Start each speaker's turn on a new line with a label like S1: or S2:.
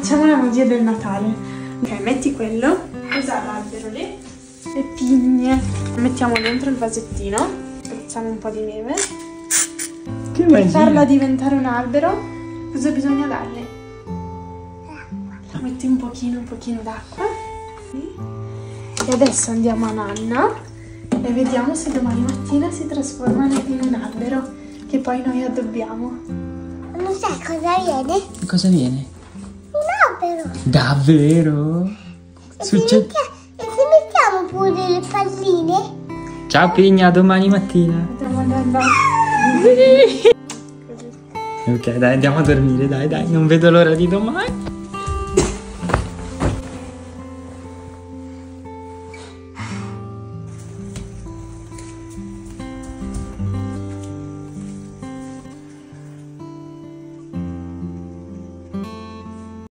S1: Facciamo la magia del Natale. Ok, metti quello. Usa l'albero lì. Le pigne. Mettiamo dentro il vasettino. Facciamo un po' di neve.
S2: Che
S1: Per
S2: magia.
S1: farla diventare un albero, cosa bisogna darle? La metti un pochino d'acqua. E adesso andiamo a Nanna e vediamo se domani mattina si trasforma in un albero che poi noi addobbiamo.
S3: Non sai cosa viene?
S2: Cosa viene?
S3: Un albero.
S2: Davvero?
S3: E se mettiamo pure le palline?
S2: Ciao Pigna, a domani mattina.
S1: Andiamo a Nanna.
S2: Ok, dai, andiamo a dormire, dai, non vedo l'ora di domani.